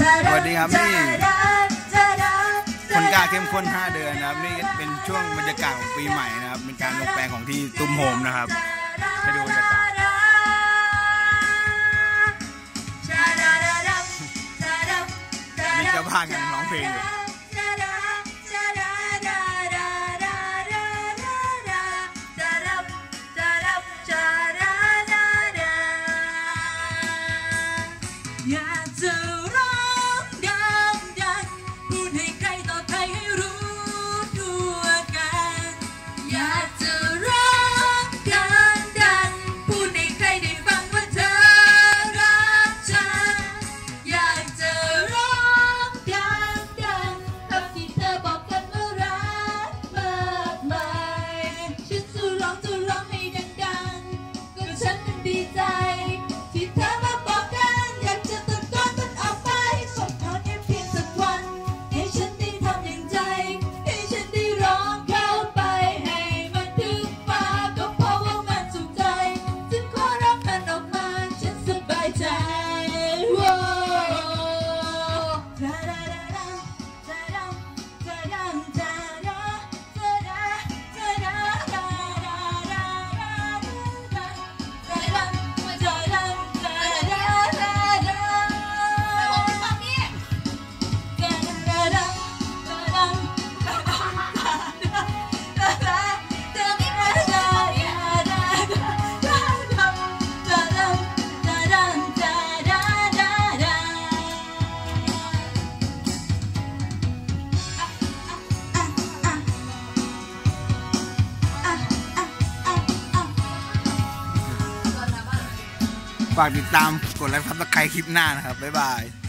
สวัสดีครับนี่คนกล้าเข้มข้น5 เดือนนะครับนี่เป็นช่วงบรรยากาศของปีใหม่นะครับเป็นการลงแปลงของที่ตุ้มโฮมนะครับไปดูบรรยากาศมีเจ้าบ้านกันร้องเพลงอยู่อยากจะร้องดังพูดให้ใครต่อใครให้รู้ทั่วกันอยากจะร้องดังพูดให้ใครได้ฟังว่าเธอรักฉันอยากจะร้องดังคำที่เธอบอกกันว่ารักมากมายฉันจะร้องให้ดังก็ฉันมันดีใจที่เธอมาบอกกันอยากจะตะโกนมันออกไปขอแค่เพียงสักวันให้ฉันได้ทำอย่างใจให้ฉันได้ร้องเข้าไปให้มันถึงฟ้าก็เพราะว่ามันสุขใจฉันขอรับมันออกมาฉันสบายใจฝากติดตามกดไลค์ซับสไครต์คลิปหน้านะครับบ๊ายบาย